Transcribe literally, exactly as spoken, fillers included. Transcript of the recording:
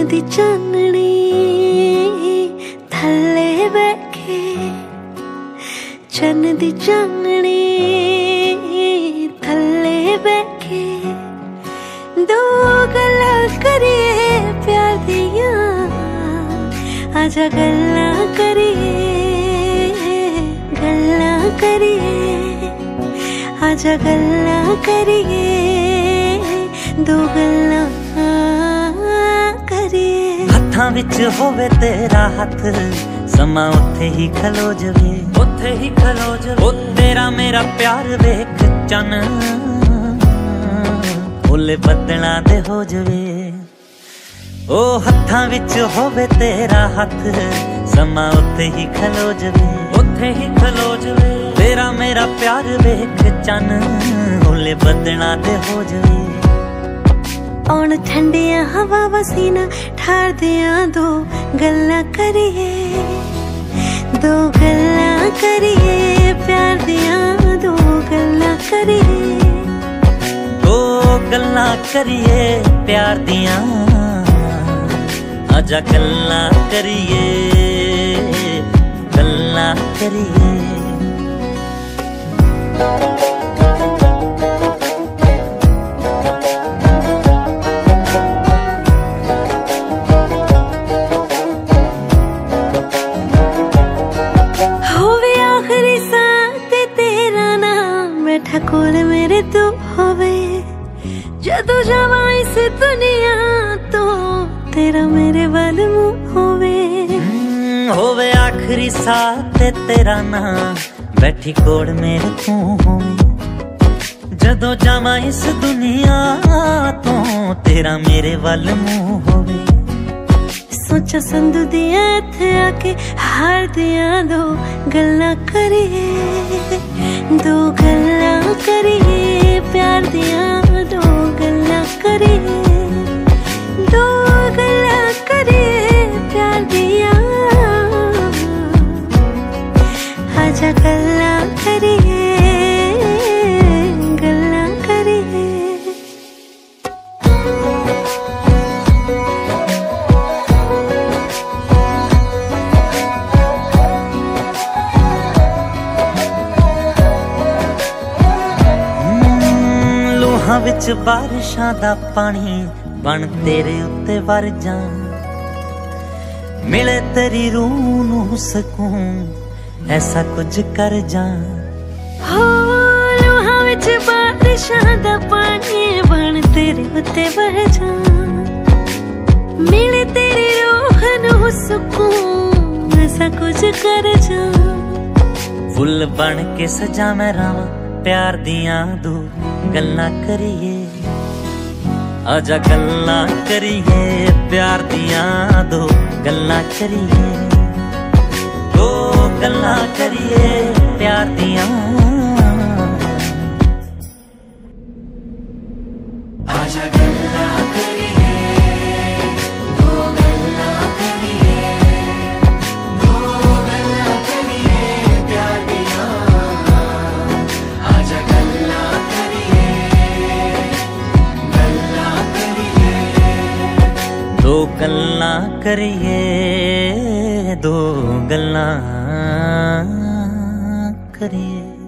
दी चांदनी थल्ले बैठे, चन्न दी चांदनी थल्ले बैठे, दो गल्लां करिए प्यार दियां, आजा गल्लां करिए गल्लां करिए, आजा गल्लां करिए दो गल्लां करिए। हत्थां विच होवे तेरा हथ, समा उत्थे ही खलो जवे, उत्थे ही खलो जवे। ओ तेरा मेरा प्यार वेख चन फुल बदलां दे हो जवे। ओ हत्थां विच होवे तेरा हथ, समा उत्थे ही खलो जवे, उत्थे ही खलो जवे। तेरा मेरा प्यार वेख चन फुल बदलां दे हो जवे। औण ठंडिया हवा वसीना ठार दिया, दो गल्लां करिए दो गल्लां करिए प्यार दिया, दो गल्लां करिए दो गल्लां करिए प्यार दिया, आजा गल्लां करिए गल्लां करिए। कोल मेरे तू होवे, जदों जावा इस दुनिया तो तेरा मेरे वाल मुंह होवे। होवे आखिरी साथ तेरा नाम, बैठी कोल मेरे तू होवे, जदों जावा इस दुनिया तो तेरा मेरे वाल मुंह होवे। सोचा संधू दिया इत्थे आके हार दिया, दो गल्लां करिए दो गल्लां करिए प्यार दिया, दो गल्लां करिए दो गल्लां करिए प्यार दिया, आजा गल्लां करिए गल्लां करिए। लूहां विच बारिशां दा पानी बन तेरे उत्ते वर जा, मिले तेरी रूह नूं सकून ऐसा कुछ कर जा। हो लूहां विच बारिशां दा पानी बन तेरे उत्ते वर जा, मिले तेरी रूह नूं सकून ऐसा कुछ कर जा। फुल बन के सजा मैं रावां प्यार दियां, दो गल्लां करिए आजा गल्लां करिए प्यार दियां, दो गल्लां करिए दो गल्लां करिए प्यार दियां, आजा गल्लां करिए दो गल्लां करिए दो गल्लां करिए प्यार दियां, आजा गल्लां करिए गल्लां करिए दो गल्लां करिए दो गल्लां करिए।